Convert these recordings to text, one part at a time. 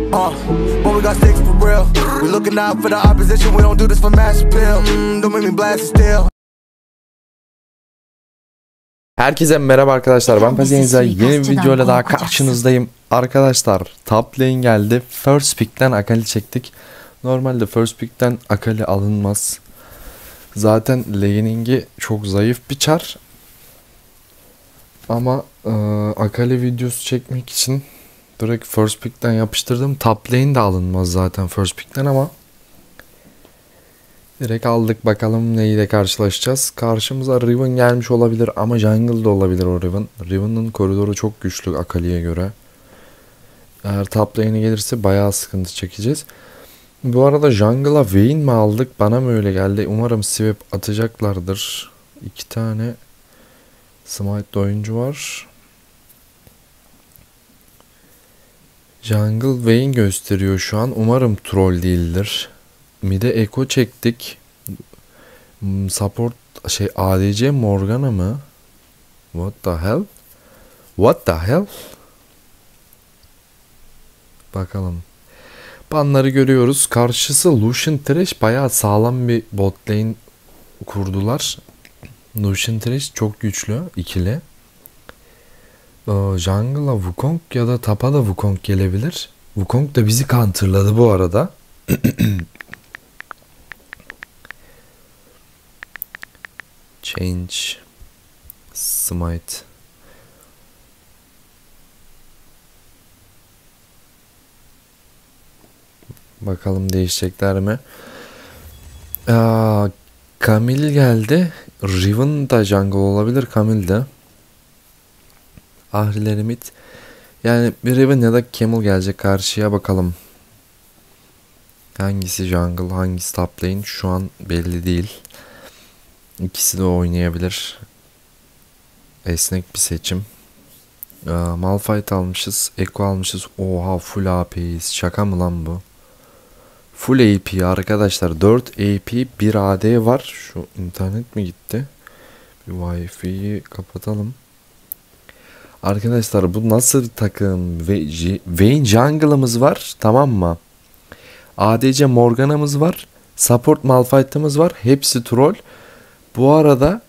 But we got sticks for real. We looking out for the opposition. We don't do this for mass appeal. Don't make me blast it still. Herkese merhaba arkadaşlar, ben Pazienza. Yeni bir videoyla daha karşınızdayım. Arkadaşlar top lane geldi. First pick'ten Akali çektik. Normalde first pick'ten Akali alınmaz. Zaten laning'i çok zayıf bir çar. Ama Akali videosu çekmek için direkt first pick'ten yapıştırdım. Top lane de alınmaz zaten first pick'ten ama direkt aldık. Bakalım neyle karşılaşacağız. Karşımıza Riven gelmiş olabilir ama jungle'da olabilir o Riven. Riven'ın koridoru çok güçlü Akali'ye göre. Eğer top lane'e gelirse bayağı sıkıntı çekeceğiz. Bu arada jungle'a Vayne mi aldık? Bana mı öyle geldi? Umarım swap atacaklardır. 2 tane smite oyuncu var. Jungle Vayne gösteriyor şu an. Umarım troll değildir. Mid'e Echo çektik. Support ADC Morgana mı? What the hell? What the hell? Bakalım. Banları görüyoruz. Karşısı Lucian Thresh, bayağı sağlam bir bot lane kurdular. Lucian Thresh çok güçlü ikili. Jungle'a Wukong ya da tapa da Wukong gelebilir. Wukong da bizi counterladı bu arada. Change Smite. Bakalım değişecekler mi? Camille geldi. Riven da jungle olabilir, Camille de. Ahrileri mid. Yani bir Riven ya da Camel gelecek karşıya, bakalım. Hangisi jungle, hangisi top lane şu an belli değil. İkisi de oynayabilir. Esnek bir seçim. Malphite almışız. Echo almışız. Oha, full AP'yiz. Şaka mı lan bu? Full AP arkadaşlar. 4 AP 1 AD var. Şu internet mi gitti? Bir Wi-Fi'yi kapatalım. Arkadaşlar bu nasıl bir takım? Vayne jungle'ımız var. Tamam mı? ADC Morgana'mız var. Support Malphite'ımız var. Hepsi troll. Bu arada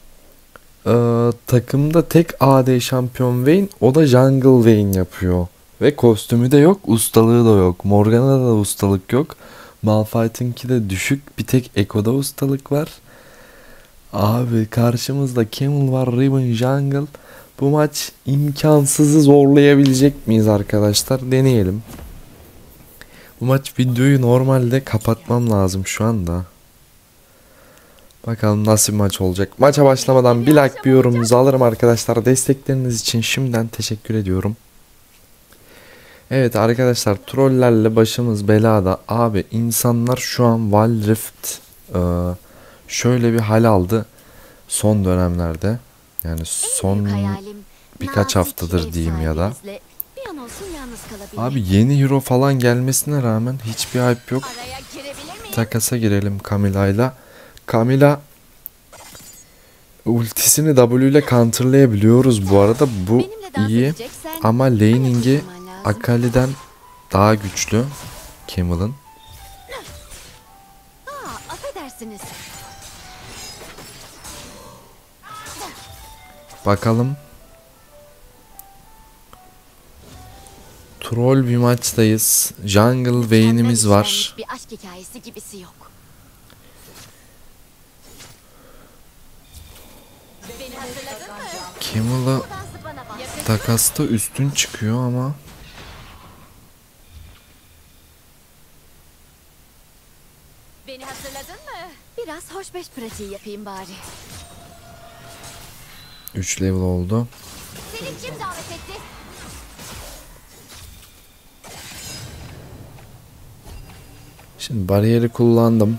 takımda tek AD şampiyon Vayne, o da jungle Vayne yapıyor. Ve kostümü de yok, ustalığı da yok. Morgana'da da ustalık yok. Malphite'ınki de düşük, bir tek Echo'da ustalık var. Abi karşımızda Camel var, Riven jungle. Bu maç imkansızı zorlayabilecek miyiz arkadaşlar? Deneyelim. Bu maç videoyu normalde kapatmam lazım şu anda. Bakalım nasıl bir maç olacak. Maça başlamadan bir like, bir yorumunuzu alırım arkadaşlar. Destekleriniz için şimdiden teşekkür ediyorum. Evet arkadaşlar, trollerle başımız belada. Abi insanlar şu an Wild Rift şöyle bir hal aldı son dönemlerde. Yani son birkaç haftadır diyeyim ya da. Abi yeni hero falan gelmesine rağmen hiçbir hype yok. Takasa girelim Camilla'yla. Camilla ultisini W ile counterlayabiliyoruz bu arada. Bu iyi ama laning'i Akali'den daha güçlü Camel'ın. Bakalım. Troll bir maçtayız. Jungle Vayne'imiz var. Bir aşk hikayesi gibisi yok. Camel'a takasta üstün çıkıyor ama Beni hatırladın mı? Biraz hoşbeş pratiği yapayım bari. 3 level oldu. Seni kim davet etti? Şimdi bariyeri kullandım.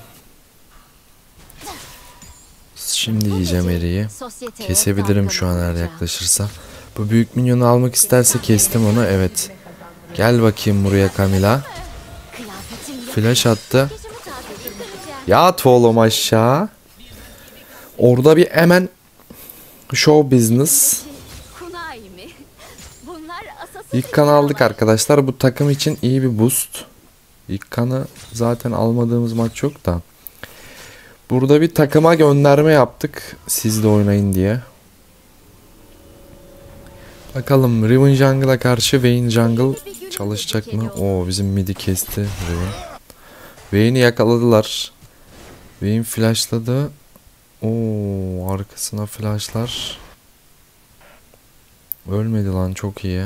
Şimdi yiyeceğim eriği. Kesebilirim şu an eğer yaklaşırsa. Bu büyük minyonu almak isterse kestim onu. Evet. Gel bakayım buraya Camilla. Flash attı. Yat oğlum aşağı. Orada bir hemen show business. İlk kanı aldık arkadaşlar. Bu takım için iyi bir boost. İlk kanı zaten almadığımız maç yok da. Burada bir takıma gönderme yaptık. Siz de oynayın diye. Bakalım Riven Jungle'a karşı Vayne Jungle çalışacak mı? Oo, bizim midi kesti Riven. Vayne'i yakaladılar. Vayne flashladı. Oo, arkasına flashlar. Ölmedi lan, çok iyi.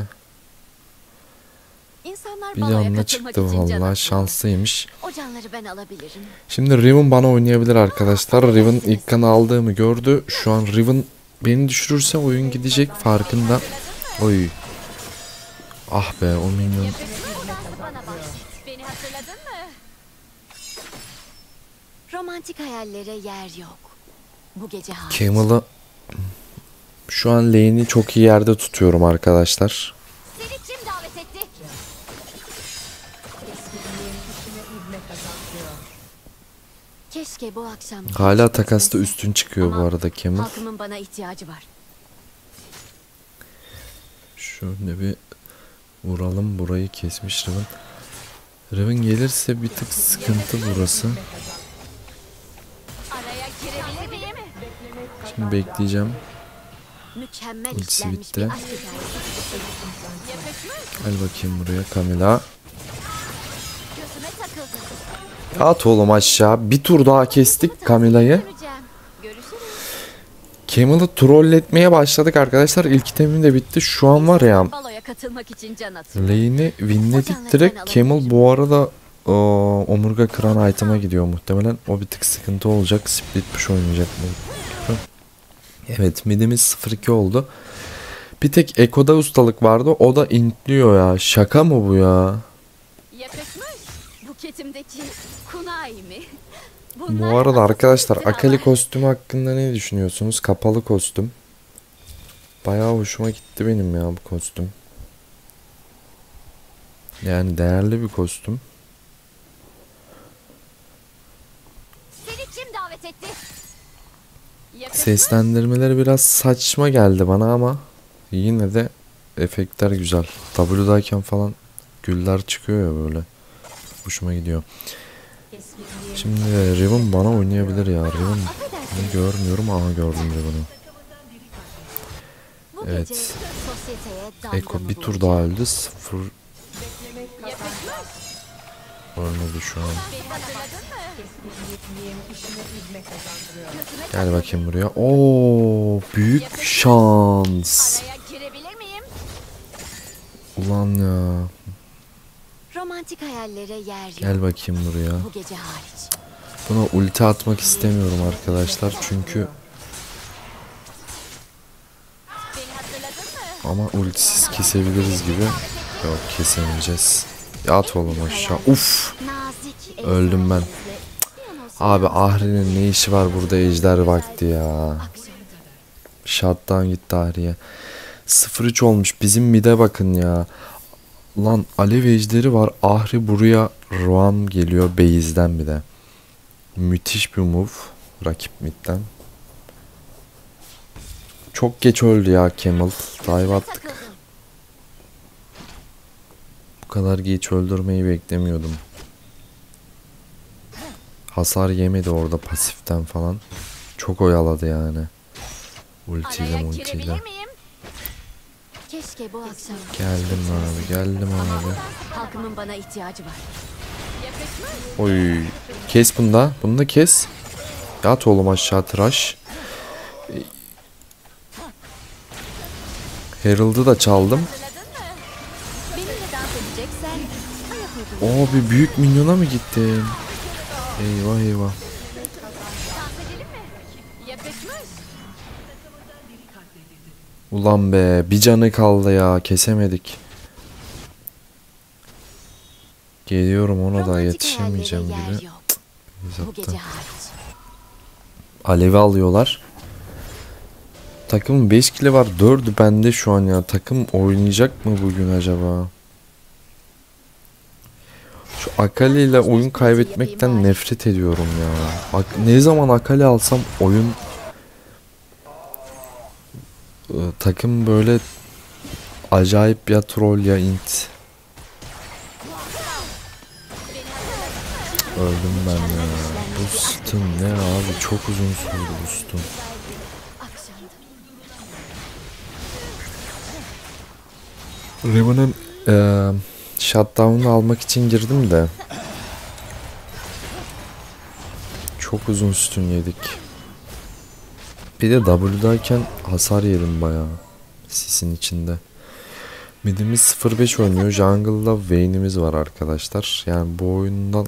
İnsanlar Bir baloya canla katılmak çıktı için can atıyor. vallahi, şanslıymış. O canları ben alabilirim. Şimdi Riven bana oynayabilir arkadaşlar. Riven ilk kanı aldığımı gördü. Şu an Riven beni düşürürse oyun gidecek farkında. Oy. Ah be, o minyon. Bana bahset. Beni hatırladın mı? Romantik hayallere yer yok. Bu gece hariç. Camel'ı şu an lane'i çok iyi yerde tutuyorum arkadaşlar. Seni kim davet etti? Keşke bu akşam... Hala takasta üstün çıkıyor bu arada Camel. Halkımın bana ihtiyacı var. Şöyle bir vuralım, burayı kesmiş Riven. Riven gelirse bir tık sıkıntı burası. Araya girebilir miyim? Şimdi bekleyeceğim. Mükemmel Ultisi işlenmiş bitti. bir aşk hikayesi. Yakışmış. Gel bakayım buraya Camila. Gözüme takıldı. At oğlum aşağı. Bir tur daha kestik Camila'yı. Göreceğim. Görüşürüz. Camel'ı trolletmeye başladık arkadaşlar. İlk itemim de bitti. Şu an var ya, Baloya katılmak için can atıyor. lane'i winledik direkt. Camel bu arada omurga kıran item'a gidiyor muhtemelen. O bir tık sıkıntı olacak. Split push oynayacak mı? Evet, midimiz 0-2 oldu. Bir tek Eko'da ustalık vardı. O da intliyor ya. Şaka mı bu ya? Yakışmış. Buketimdeki kunai mi? Bu arada arkadaşlar Akali kostümü hakkında ne düşünüyorsunuz? Kapalı kostüm. Bayağı hoşuma gitti benim ya bu kostüm. Yani değerli bir kostüm. Seni kim davet etti? Yakışmış. Seslendirmeleri biraz saçma geldi bana ama yine de efektler güzel. W'dayken falan güller çıkıyor ya böyle. Hoşuma gidiyor. Şimdi Riven bana oynayabilir ya. Riven görmüyorum ama gördüm Riven'ı. Bu Evet. gece sosyeteye damga Eko bir mı tur vuracak? daha öldü. 0 Yakışmış. ölmedi şu an. Beni hatırladın mı? Gözüme Gel bakayım buraya. Oo, büyük şans. araya girebilir miyim? Ulan ya. Romantik hayallere yer yok. Gel bakayım buraya. Bu gece hariç. Buna ulti atmak istemiyorum arkadaşlar çünkü Beni hatırladın mı? ama ultisiz kesebiliriz gibi. Yok, kesemeyeceğiz. Ya at oğlum aşağı. Uf. Nazik Öldüm ben. Abi Ahri'nin ne işi var burada ejder vakti ya. Shutdown gitti Ahri'ye. 0-3 olmuş. Bizim mid'e bakın ya. Lan alev ejderi var. Ahri buraya Roam geliyor base'den bir de. Müthiş bir move. Rakip mid'den. Çok geç öldü ya Camel. Dive attık. Bu kadar geç öldürmeyi beklemiyordum. Hasar yemedi orada pasiften falan. Çok oyaladı yani. Ultiyle Araya multiyle. girebilir miyim? Keşke bu akşam Geldim abi, geldim abi. halkımın bana ihtiyacı var. Yakışmış. Oy. Kes bunda. Bunu da kes. Yat oğlum aşağı tıraş. Herald'ı da çaldım. Hatırladın mı? Benimle dans edeceksen ayak uydurma. Oo, bir büyük minyona mı gittin? Eyvah eyvah. Dans edelim mi? Yakışmış. Ulan be, bir canı kaldı ya, kesemedik. Geliyorum, ona da Romantik yetişemeyeceğim hayallere yer gibi. yok. Bu gece Zaten hariç. alevi alıyorlar. Takımın 5 kili var, 4'ü bende şu an ya. Takım oynayacak mı bugün acaba? Şu Akali ile oyun kaybetmekten nefret ediyorum ya. Ne zaman Akali alsam oyun takım böyle acayip ya troll ya int. Öldüm ben ya. Bu stun ne abi, çok uzun sürdü bu stun. Riven'ın shutdown'unu almak için girdim de çok uzun stun yedik. Bir de W'dayken hasar yedim bayağı sisin içinde. Midimiz 0-5 oynuyor. Jungle'da Vayne'imiz var arkadaşlar. Yani bu oyundan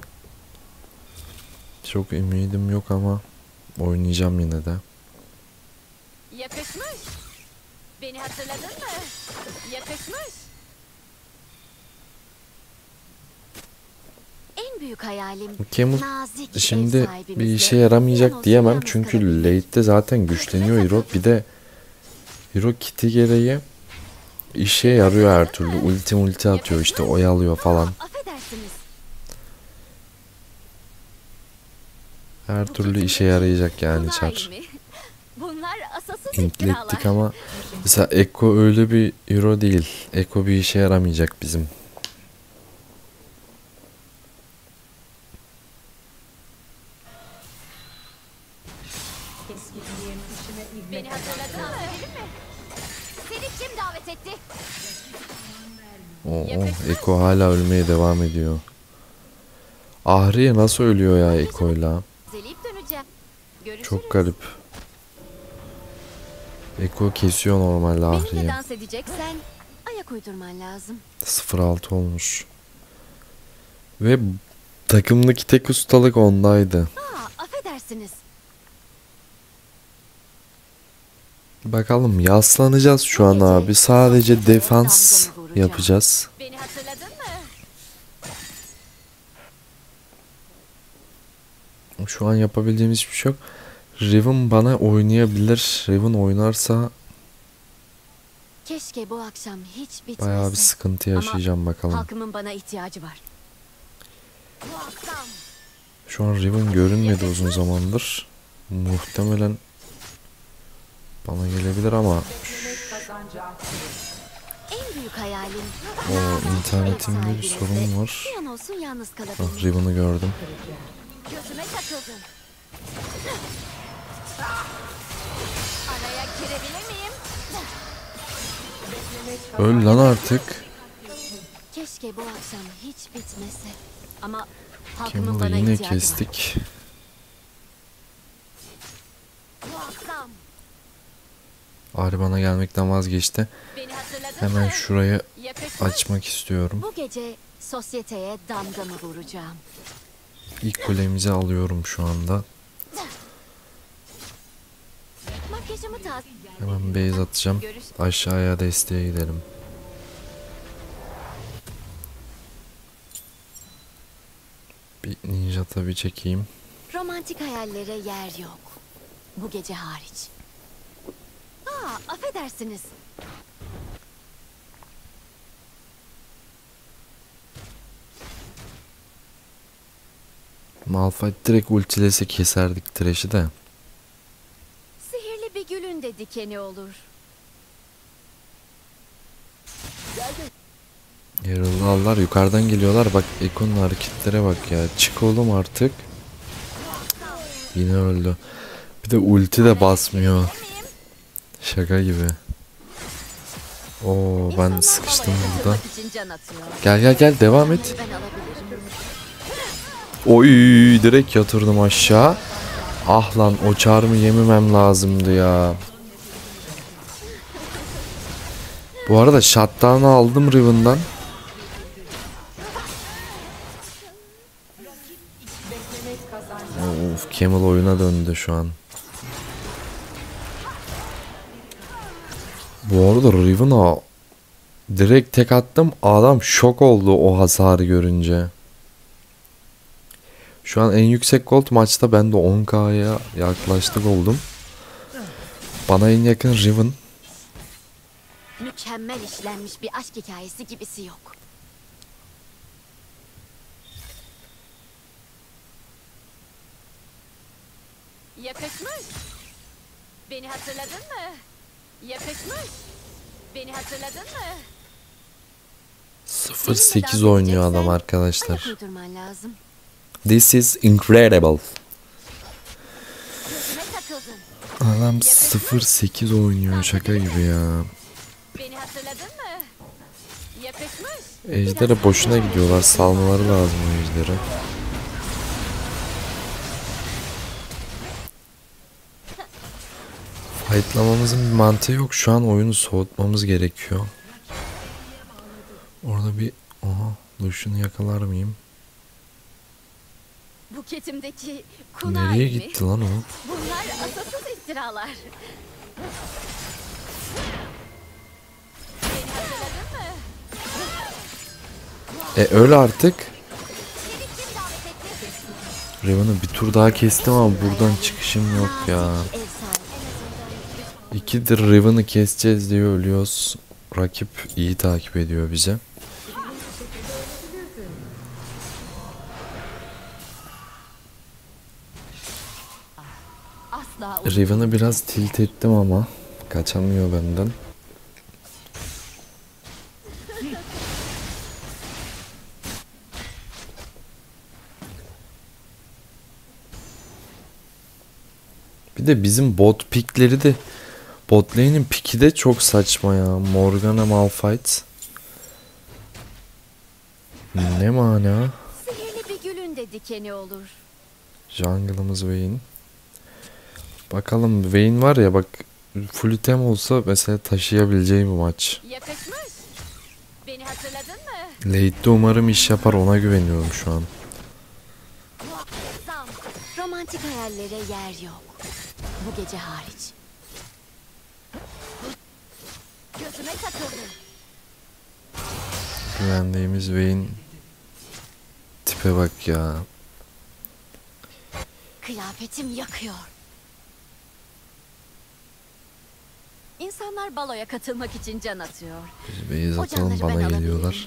çok ümidim yok ama oynayacağım yine de. Yakışmış. Beni hatırladın mı? Yakışmış. En büyük hayalim Camel nazik şimdi ev bir sahibimizle işe yaramayacak yalnız diyemem yalnız çünkü kalabilmek. late'de zaten güçleniyor hero. Bir de hero kiti gereği işe yarıyor her türlü. Ulti atıyor işte, oyalıyor falan. Affedersiniz. Her Bu türlü gecenin işe yarayacak yani kulağı Char. iyi mi? Bunlar asasız İntlettik iftiralar. ama mesela Ekko öyle bir hero değil. Ekko bir işe yaramayacak bizim. Beni hatırladın mı? Seni kim davet etti? Ekko hala ölmeye devam ediyor. Ahriye nasıl ölüyor ya Ekko'yla? Zelip döneceğim. Görüşürüz. Çok garip. Ekko kesiyor normalde Benimle Ahriye. dans edeceksen ayak uydurman lazım. 0-6 olmuş. Ve takımdaki tek ustalık ondaydı. Affedersiniz. Bakalım yaslanacağız şu an abi. Sadece defans yapacağız. Beni hatırladın mı? Şu an yapabileceğimiz hiçbir şey yok. Riven bana oynayabilir. Riven oynarsa Keşke bu akşam hiç bitmese. bayağı bir sıkıntı yaşayacağım bakalım. Halkımın bana ihtiyacı var. Muazzam. Şu an Riven görünmedi uzun zamandır. Muhtemelen bana gelebilir ama En büyük hayalim. o internetimde bir sorun var. Bir an olsun yalnız Ah, kalabilmek. Riven'ı gördüm. Gözüme takıldın. Araya girebilir miyim? Öl lan artık. Keşke bu akşam hiç bitmese. Ama halkımın Camel'ı bana yine ihtiyacı var. kestik. Muazzam. Ahri bana gelmekten vazgeçti. Beni hatırladın Hemen mı? şurayı Yakışmış. açmak istiyorum. Bu gece sosyeteye damgamı vuracağım. İlk kulemizi alıyorum şu anda. Makyajımı taze. Hemen base atacağım. Aşağıya desteğe gidelim. Bir ninja tabi çekeyim. Romantik hayallere yer yok. Bu gece hariç. Affedersiniz. Malphite direkt ultilese keserdik Thresh'i de. Sihirli bir gülün de dikeni olur. Yarıldılar, yukarıdan geliyorlar. Bak Ekko'nun hareketlere bak ya. Çık oğlum artık. Yine öldü. Bir de ulti de basmıyor. Şaka gibi. Oo, ben İnsanlar sıkıştım balaya burada. katılmak için can atıyor. Gel devam et. Ben alabilirim. Oy, direkt yatırdım aşağı. Ah lan, o çarmı yememem lazımdı ya. Bu arada shutdown'u aldım Riven'dan. Of, Camel oyuna döndü şu an. Bu arada Riven'a direkt tek attım. Adam şok oldu o hasarı görünce. Şu an en yüksek gold maçta ben de 10K'ya yaklaştık oldum. Bana en yakın Riven. Mükemmel işlenmiş bir aşk hikayesi gibisi yok. Yakışmış. Beni hatırladın mı? Yakışmış. Beni hatırladın mı? 0-8 oynuyor adam Ayak arkadaşlar. uydurman lazım. This is incredible. Gözüme takıldın. Adam 0-8 oynuyor, şaka gibi ya. Beni hatırladın mı? Yakışmış. Ejder'e boşuna gidiyorlar, salmaları lazım o ejderi. Fightlamamızın bir mantığı yok, şu an oyunu soğutmamız gerekiyor. Orada bir... Aha, Lucian'ı yakalar mıyım? Buketimdeki kunay Nereye mi? gitti lan o? Bunlar asasız iftiralar. Beni hatırladın mı? Öyle artık. Seni kim davet etti? Riven'ı bir tur daha kestim ama buradan çıkışım yok ya. Efsane. 2'dir Riven'ı keseceğiz diye ölüyoruz. Rakip iyi takip ediyor bize. Asla Riven'ı biraz tilt ettim ama kaçamıyor benden. Bir de bizim bot pikleri de, bot lane'in piki de çok saçma ya. Morgana Malphite. Ne mana? sihirli bir gülün de dikeni olur. Jungle'ımız Vayne. Bakalım, Vayne var ya bak, full item olsa mesela taşıyabileceğim bu maç. Yakışmış. Beni hatırladın mı? Late'de umarım iş yapar, ona güveniyorum şu an. Zam. Romantik hayallere yer yok. Bu gece hariç. Gözüme takıldın. Güvendiğimiz Vayne. Tipe bak ya. Kıyafetim yakıyor. İnsanlar baloya katılmak için can atıyor. Biz base O atalım, canları bana ben geliyorlar. alabilirim.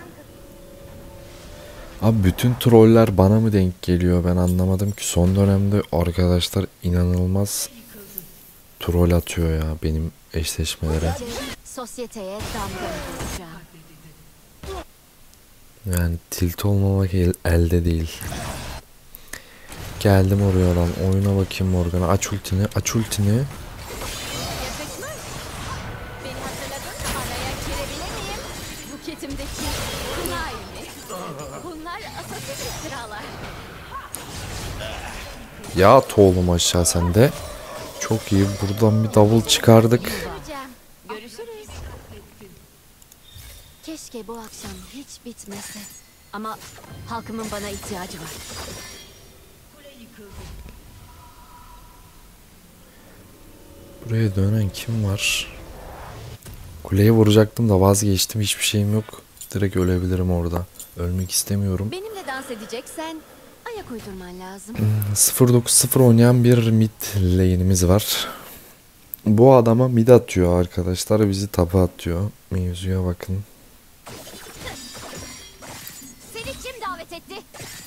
Abi bütün troller bana mı denk geliyor, ben anlamadım ki. Son dönemde arkadaşlar inanılmaz troll atıyor ya benim eşleşmelere. Gece sosyeteye damga vuracağım. Yani tilt olmamak elde değil. Geldim oraya lan, oyuna bakayım Morgana. Aç ultini, aç ultini. Yakışmış. Beni hatırladın mı? Araya girebilir miyim? Buketimdeki kunay mı? Bunlar asasız iftiralar. Ya oğlum aşağı sende. Çok iyi, buradan bir double çıkardık. Göreceğim. Görüşürüz. Keşke bu akşam hiç bitmese. Ama halkımın bana ihtiyacı var. Buraya dönen kim var? Kuleye vuracaktım da vazgeçtim, hiçbir şeyim yok. Direkt ölebilirim orada. Ölmek istemiyorum. Benimle dans edeceksen ayak uydurman lazım. 0-9-0 oynayan bir mid lane'imiz var. Bu adama mid atıyor arkadaşlar, bizi tapa atıyor. Mevzuya bakın. Seni kim davet etti?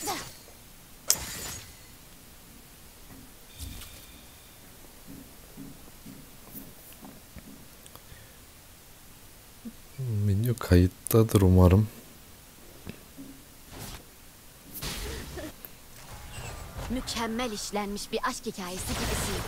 Video kayıttadır umarım. Mükemmel işlenmiş bir aşk hikayesi gibisin.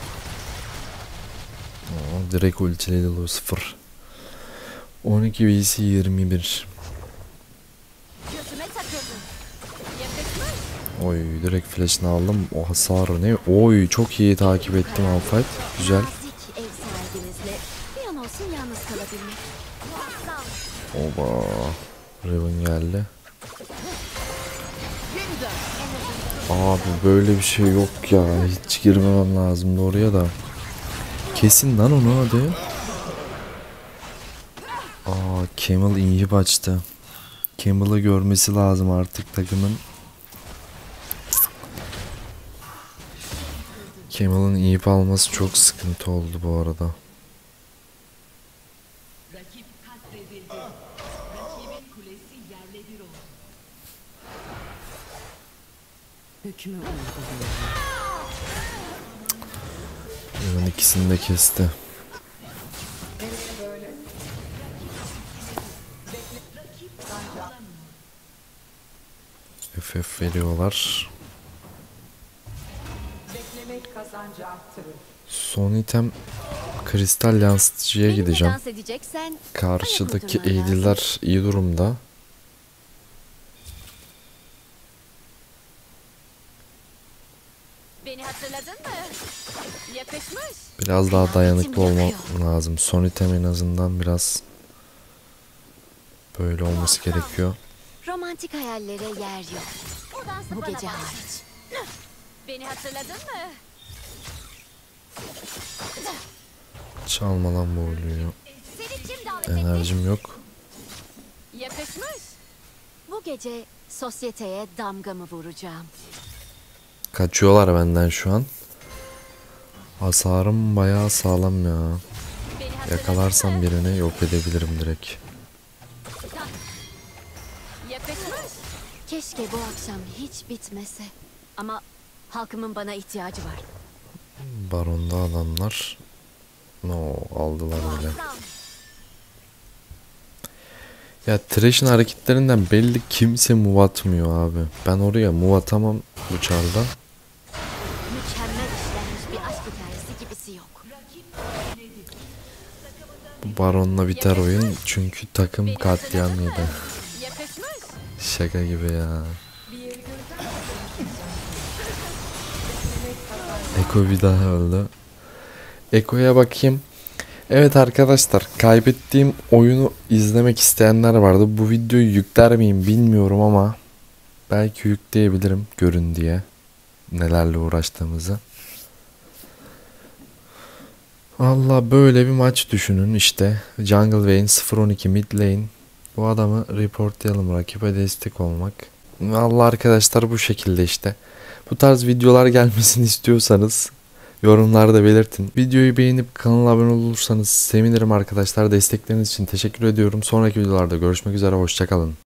Direkt ultiledi Lucifer. 12 vs 21. Gözüme takıldın. Yakışmış. Oy, direkt flash'ını aldım. O hasarı ne? Oy, çok iyi takip ettim Malphite. Güzel. Nazik ev sahibinizle bir an olsun yalnız kalabilmek. Oba. Riven geldi. Abi böyle bir şey yok ya. Hiç girmemem lazımdı oraya da. Kesin lan onu hadi. Camel iyi açtı. Camel'ı görmesi lazım artık takımın. Camel'ın iyi alması çok sıkıntı oldu bu arada. Riven ikisini de kesti. FF veriyorlar. Son item kristal yansıtıcıya Benimle gideceğim. dans edeceksen Karşıdaki ayak uydurman lazım. AD'ler iyi durumda. Beni hatırladın mı? Yakışmış. Biraz daha dayanıklı Kıyametim olmam yakıyor. lazım. Son item en azından biraz böyle olması gerekiyor. Romantik hayallere yer yok. Bu gece hariç. Beni hatırladın mı? Çalmadan boğuluyor. Seni kim davet etti? Enerjim yok. Yakışmış. Bu gece sosyeteye damgamı vuracağım. Kaçıyorlar benden şu an. Hasarım bayağı sağlam ya. Beni hatırladın Yakalarsam mı? birini yok edebilirim direkt. Yakışmış. Keşke bu akşam hiç bitmese. Ama halkımın bana ihtiyacı var. Baronda adamlar. No, aldılar öyle. Ya Thresh'in hareketlerinden belli kimse move atmıyor abi. Ben oraya move atamam bu çarda. Mükemmel işlenmiş bir aşk hikayesi gibisi yok. Bu Baron'la biter oyun çünkü takım katliam yedi. Yakışmış. Şaka gibi ya. Eko bir daha öldü. Eko'ya bakayım. Evet arkadaşlar, kaybettiğim oyunu izlemek isteyenler vardı. Bu videoyu yükler miyim bilmiyorum ama belki yükleyebilirim görün diye nelerle uğraştığımızı. Valla böyle bir maç düşünün işte. Jungle Vayne 0-12 mid lane. Bu adamı reportlayalım, rakibe destek olmak. Valla arkadaşlar bu şekilde işte. Bu tarz videolar gelmesini istiyorsanız yorumlarda belirtin. Videoyu beğenip kanala abone olursanız sevinirim arkadaşlar. Destekleriniz için teşekkür ediyorum. Sonraki videolarda görüşmek üzere. Hoşça kalın.